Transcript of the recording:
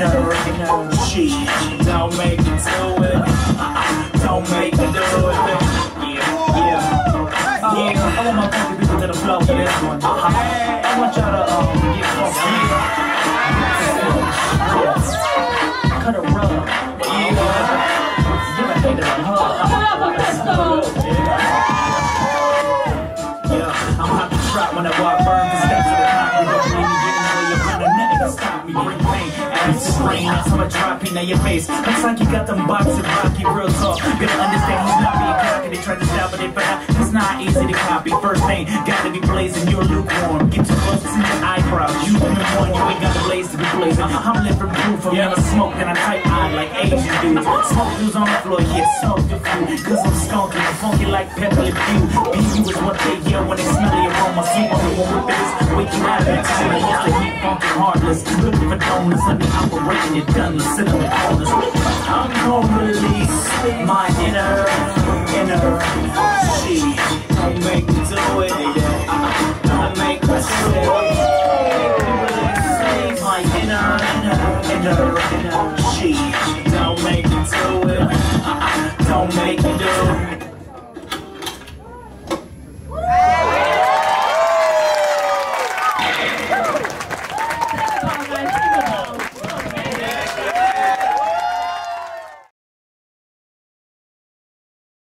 She don't make it do it. Don't make it do it. Yeah. I want my funky people to the flow for this one. I want y'all to get funky. Cut a rug. Give a hater a hug. Yeah, I'm hot to trap when I walk, burn the steps of the concrete. Don't leave me getting where you're running, nothing can stop me. Bring pain, acid rain, that's how I drop in your face. Looks like you got them boxing rocky, real talk. Gotta understand he's not being cocky. They try to stop it, but it's not easy to copy. First thing, gotta be blazing, you're lukewarm. Get too close to see your eyebrows. You in the morning, you ain't got the blaze to be blazing. I'm living proof, I'm never smoke, and I type eye like Asian dudes. Smoke dudes on the floor, yeah, smoke the few. Cause I'm skunky, I'm funky like Pepper Le Pew. BU is what they yell when they smell the aroma. Sleep on the one with this, wake you out of that shit. I used to heat funky heartless. Looking for donuts, let me operating it done. Let's sit on the corners. I'm gonna release my inner she.